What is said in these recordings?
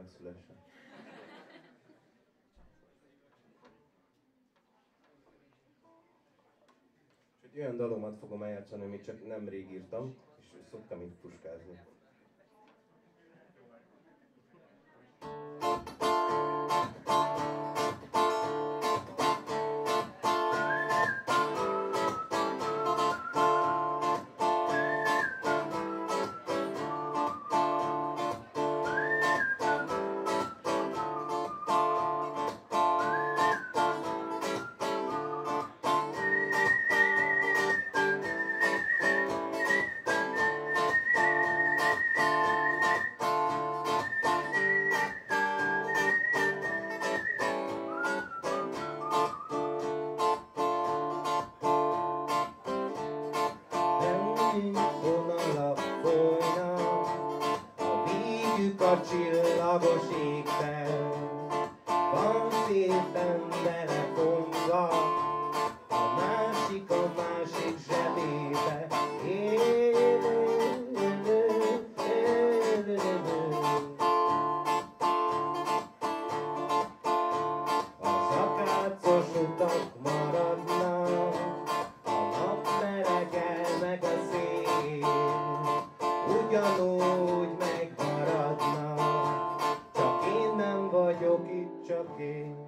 megszülessen. És egy olyan dalomat fogom eljátszani, amit csak nemrég írtam, és szoktam itt puskázni. Vonalak folynak, a vígük a csillagos égtel, van szépen belefonva, a másik zsebébe. Az akácos utak maradnak, meg a szél, ugyanúgy megmaradnak, csak én nem vagyok itt, csak én.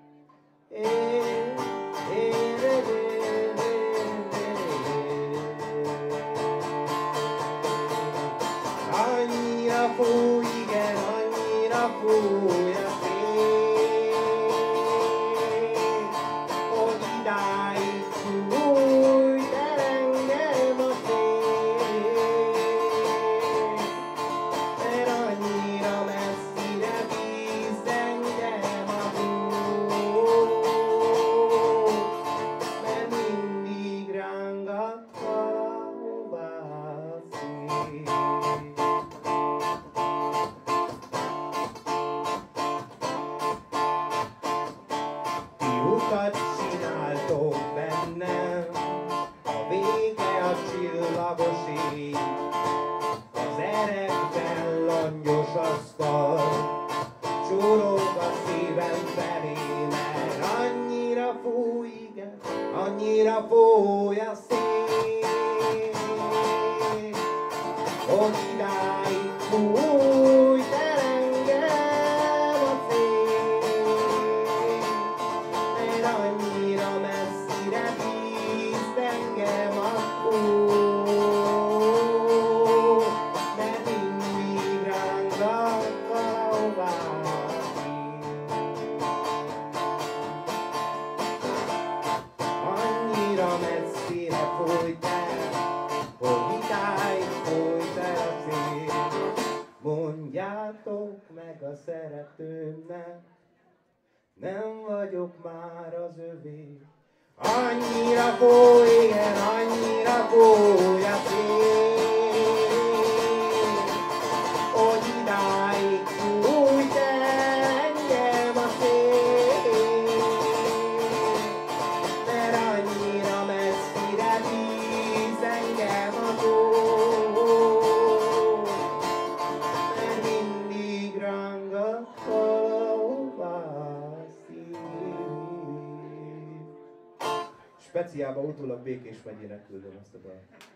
Annyira fúj, igen, annyira fúj a szél, hogy idáig fúj, de engem a szél, mert annyira messzire víz engem a hó, mert mindig rángat valahová a szél. Utat csináltok bennem, a vége a csillagos ég, az erekben langyos asztal, csorog a szívem felé, mert annyira fúj, igen, annyira fúj a szél, hogy idáig fúj, de engem a szél, mert annyira messzire víz engem a hó, mert mindig rángat valahová a szél. Annyira messzire folyt el, hogy idáig folyt el a szél. Mondjátok meg a szeretőmnek, nem vagyok már az övé. Annyira fúj, igen, annyira fúj a szél, hogy idáig fújt engem a szél, mert annyira messzire víz engem a hó, mert mindig rángat valahová a szív. Speciálba utólag Békés megyének küldöm ezt a dalt.